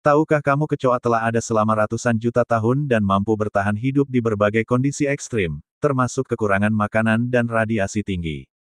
Tahukah kamu kecoa telah ada selama ratusan juta tahun dan mampu bertahan hidup di berbagai kondisi ekstrim, termasuk kekurangan makanan dan radiasi tinggi.